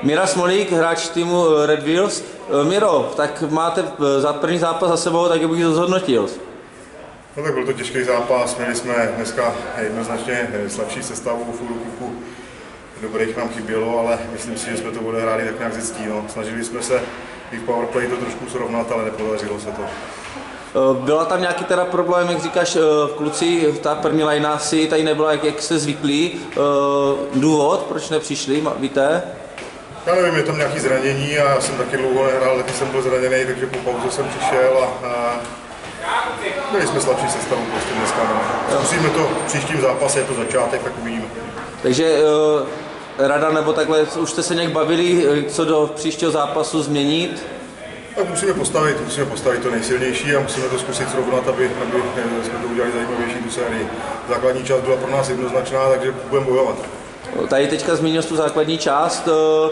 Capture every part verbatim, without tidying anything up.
Mira Smolík, hráč týmu Red Wheels. Miro, tak máte za první zápas za sebou, tak jak bych to zhodnotil? No tak byl to těžký zápas, měli jsme dneska jednoznačně slabší sestavu, furt kluku dobrých nám chybělo, ale myslím si, že jsme to odehráli tak nějak ze ctí. No. Snažili jsme se i v powerplay to trošku srovnat, ale nepodařilo se to. Byla tam nějaký teda problém, jak říkáš, kluci, ta první line asi tady nebyla, jak, jak se zvyklí. Důvod, proč nepřišli, víte? Já nevím, je tam nějaké zranění a já jsem taky dlouho nehrál, taky jsem byl zraněný, takže po pauze jsem přišel a, a byli jsme slabší sestavu prostě dneska. No. Zkusíme to v příštím zápase, je to začátek, tak uvidíme. Takže rada nebo takhle, už jste se nějak bavili, co do příštího zápasu změnit? Tak musíme postavit, musíme postavit to nejsilnější a musíme to zkusit srovnat, aby, aby jsme to udělali zajímavější tu sérii. Základní část byla pro nás jednoznačná, takže budeme bojovat. Tady teďka zmínil tu základní část.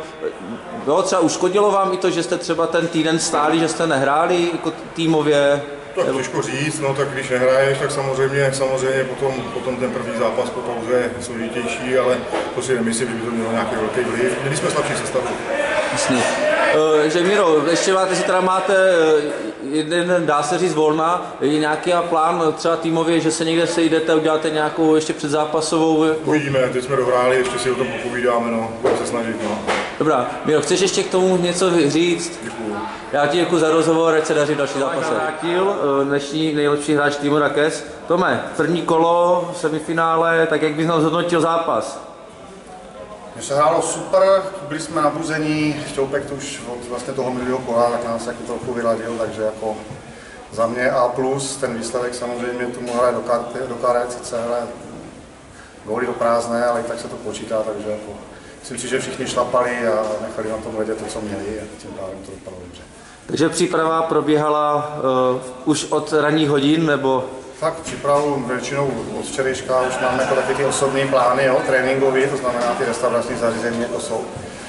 Jo, třeba uškodilo vám i to, že jste třeba ten týden stáli, že jste nehráli jako týmově? Tak těžko říct, no tak když nehraješ, tak samozřejmě, samozřejmě potom, potom ten první zápas po pauze je složitější, ale to si nemyslím, že by to mělo nějaký velký vliv. Měli jsme slabší sestavu. Jasně. Že Miro, ještě máte, si teda máte jeden, dá se říct, volna, je nějaký plán třeba týmově, že se někde sejdete, uděláte nějakou ještě předzápasovou? Uvidíme, teď jsme dohráli, ještě si o tom popovídáme, no, budeme se snažit, no. Dobrá, Miro, chceš ještě k tomu něco říct? Děkuju. Já ti děkuji za rozhovor, ať se daří další zápase. Vrátil, dnešní nejlepší hráč týmu Rakes. Tome, první kolo, semifinále, tak jak bys nám zhodnotil zápas? Mně se hrálo super, byli jsme nabuzení, Šťoupek to už od vlastně toho minulého kola, tak nás jako trochu vyladil, takže jako za mě A plus, ten výsledek samozřejmě tomu hraje do karty, do karet, sice hraje góly do prázdné, ale i tak se to počítá, takže jako myslím si, že všichni šlapali a nechali na tom hledět to, co měli a tím pádem to dopadlo dobře. Takže příprava probíhala uh, už od ranních hodin, nebo? Fakt přípravu většinou od včerejška už máme jako taky ty osobní plány, jo, tréninkový, to znamená ty restaurační zařízení, jako jsou.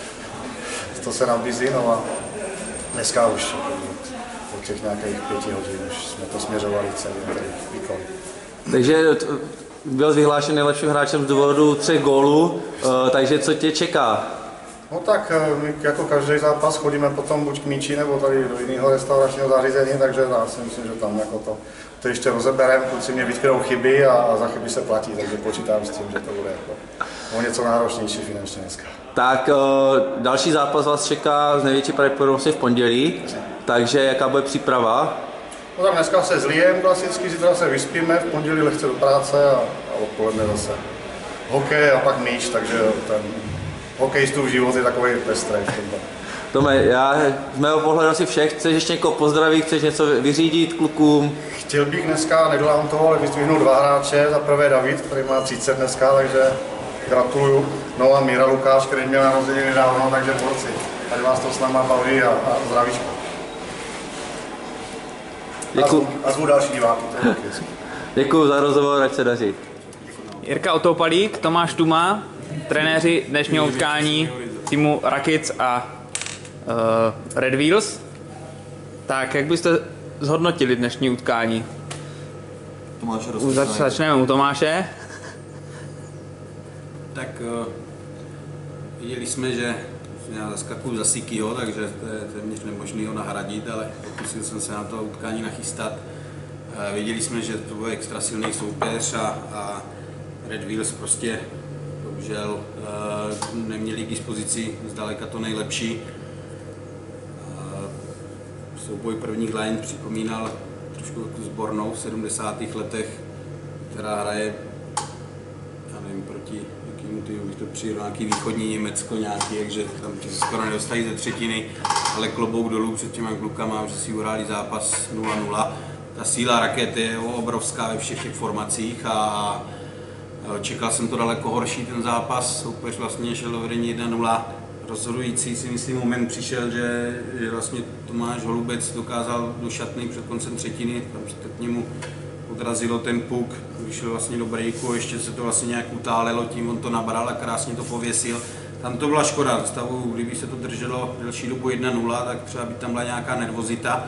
To se nabízí, no a dneska už od těch nějakých pěti hodin už jsme to směřovali celý výkon. Takže byl vyhlášen nejlepším hráčem z důvodu třech gólů, uh, takže co tě čeká? No tak my jako každý zápas chodíme potom buď k míči nebo tady do jiného restauračního zařízení, takže já si myslím, že tam jako to, to ještě rozebereme, kluci mě vytknou chyby a, a za chyby se platí, takže počítám s tím, že to bude jako o něco náročnější finančně dneska. Tak uh, další zápas vás čeká z největší pravděpodobností v pondělí, takže jaká bude příprava? No tak dneska se zlijem klasicky, zítra se vyspíme, v pondělí lehce do práce a, a odpoledne zase hokej a pak míč, takže ten hokejistův život je takový pestrý. Tome, já z mého pohledu asi všech, chceš ještě někoho pozdravit, chceš něco vyřídit klukům? Chtěl bych dneska, nedělám toho, ale vyzdvihnout dva hráče, za prvé David, který má třicet dneska, takže gratuluju. No a Míra Lukáš, který měl narozeniny nedávno, takže borci, tady vás to s náma baví a, a zdravíčko. Děkuju. A zvu další diváky, to je taky. Děkuju za rozhovor, ať se daří. Jirka Otopalík, Tomáš Tuma, trenéři dnešního utkání týmu Rakic a uh, Red Wheels. Tak jak byste zhodnotili dnešní utkání? Tomáše Zač, začneme u Tomáše. Tak uh, viděli jsme, že já zaskakuju za Sikýho, takže to je téměř nemožné ho nahradit, ale pokusil jsem se na to utkání nachystat. Uh, viděli jsme, že to bude extra silný soupeř a, a Red Wheels prostě bohužel uh, neměli k dispozici zdaleka to nejlepší. Uh, souboj prvních line připomínal trošku jako sbornou v sedmdesátých letech, která hraje, já nevím, proti jakýmu týmu bych to přijel, nějaký východní Německo nějaký, takže tam se skoro nedostají ze třetiny, ale klobouk dolů před těma klukama, že si uhráli zápas nula nula. Ta síla raket je obrovská ve všech těch formacích a čekal jsem to daleko horší ten zápas, soupeř vlastně šel do vedení jedna nula. Rozhodující si myslím moment přišel, že, že vlastně Tomáš Holubec dokázal do šatny před koncem třetiny, tam se k němu odrazilo ten puk, vyšel vlastně do breaku, ještě se to vlastně nějak utálelo, tím on to nabral a krásně to pověsil. Tam to byla škoda, v stavu, kdyby se to drželo delší dobu jedna nula, tak třeba by tam byla nějaká nervozita.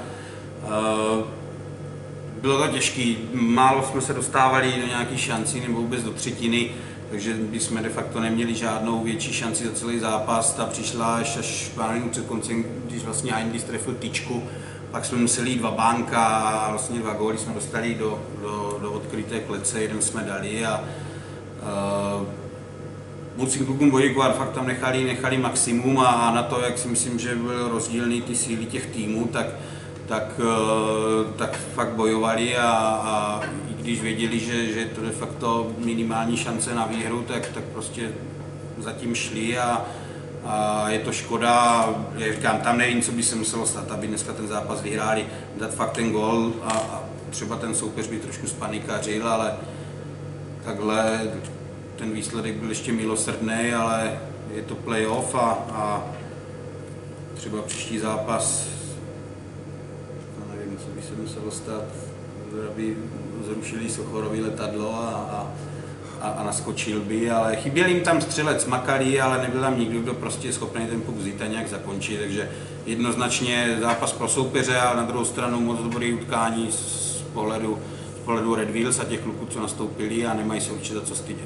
Bylo to těžký, málo jsme se dostávali do nějakých šancí nebo vůbec do třetiny. takže bychom de facto neměli žádnou větší šanci za celý zápas. Ta přišla až, až pár minut před koncem, když vlastně Heinz trefil tyčku, pak jsme museli jít dva bánka a vlastně dva góly jsme dostali do, do, do odkryté klece, jeden jsme dali a uh, musím klukům poděkovat, fakt tam nechali, nechali maximum a na to, jak si myslím, že byl rozdílný ty síly těch týmů, tak, tak, uh, tak fakt bojovali a, a i když věděli, že, že je to de facto minimální šance na výhru, tak, tak prostě zatím šli a A je to škoda, jak říkám, tam nevím, co by se muselo stát, aby dneska ten zápas vyhráli, dát fakt ten gól a, a třeba ten soupeř by trošku spanikařil, ale takhle ten výsledek byl ještě milosrdný, ale je to playoff a, a třeba příští zápas, nevím, co by se muselo stát, aby zrušili Sochorovi letadlo a, a A, a naskočil by, ale chyběl jim tam střelec, makali, ale nebyl tam nikdo, kdo prostě je schopný ten puk vzít a nějak zakončit, takže jednoznačně zápas pro soupeře a na druhou stranu moc dobrý utkání z pohledu, z pohledu Red Wheels a těch kluků, co nastoupili a nemají se určitě za co stydět.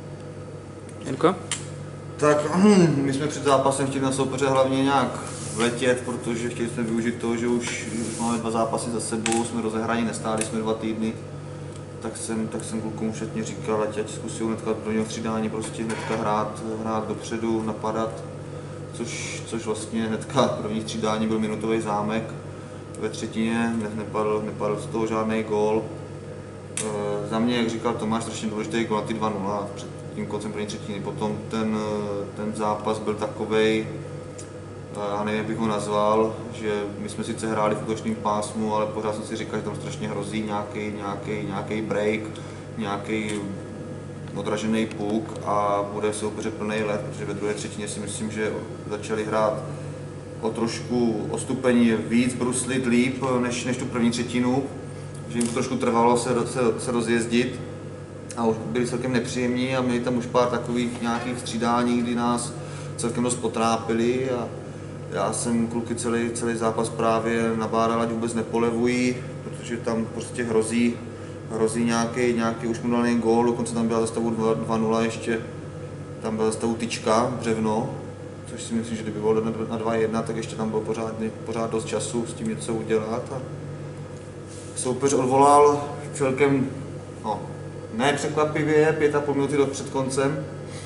Jirko? Tak my jsme před zápasem chtěli na soupeře hlavně nějak letět, protože chtěli jsme využít toho, že už máme dva zápasy za sebou, jsme rozehraní, nestáli jsme dva týdny. Tak jsem, tak jsem klukům všetně říkal, ať zkusí hnedka do něho střídání prostě hnedka hrát, hrát dopředu, napadat, což, což vlastně hnedka první střídání byl minutový zámek. Ve třetině nepadl, nepadl z toho žádný gól. E, za mě, jak říkal Tomáš, strašně důležitý gól na ty dva nula před tím koncem první třetiny. Potom ten, ten zápas byl takovej, já nevím, jak bych ho nazval, že my jsme sice hráli v útočném pásmu, ale pořád jsem si říkal, že tam strašně hrozí nějaký, nějaký, nějaký break, nějaký odražený puk a bude soupeře plný let, protože ve druhé třetině si myslím, že začali hrát o trošku o stupeň víc, bruslit líp než, než tu první třetinu, že jim to trošku trvalo se, se, se rozjezdit a už byli celkem nepříjemní a měli tam už pár takových nějakých střídání, kdy nás celkem dost potrápili a já jsem kluky celý, celý zápas právě nabádal, ať vůbec nepolevují, protože tam prostě hrozí, hrozí nějaký, nějaký už mu daný gól, dokonce tam byla za stavu dva nula ještě, tam byla za stavu tyčka, břevno, což si myslím, že kdyby bylo na dva jedna, tak ještě tam bylo pořád, pořád dost času s tím něco udělat. A soupeř odvolal celkem, no, ne překvapivě, pět a půl minuty do před koncem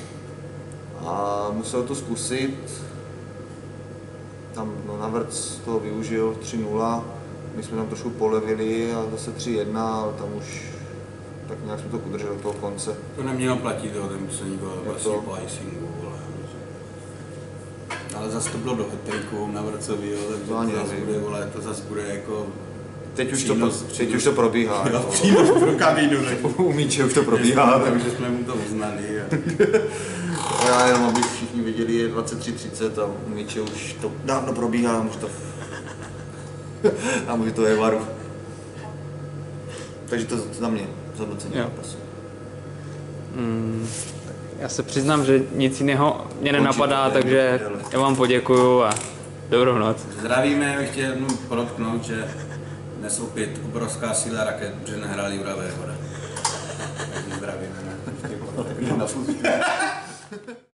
a musel to zkusit. Tam no, Navrc toho využil tři nula, my jsme tam trošku polevili a zase tři jedna, ale tam už tak nějak jsme to udrželi do toho konce. To nemělo platit, jo, ten poslední gól vlastně to... po icingu, ale, ale zase to bylo do hat-tricku Navrcovi, jo, tak to, to zase bude, vole, to zase bude jako Teď už, přínos, to, teď už to probíhá. Jo, přínos pro kabínu, u míče už to probíhá. Takže jsme mu to uznali. A... Já jenom, aby všichni viděli, je dvacet tři třicet a u míče už to dávno probíhá, už to... a už to je varu. Takže to za mě, zhodnocení zápasu. Mm, já se přiznám, že nic jiného mě nenapadá, takže já vám poděkuju a dobrou noc. Zdravíme, bych chtěl jednou podotknout, že dnes opět obrovská síla raket, protože nehráli Juravé voda. Takže zdravíme. Ne?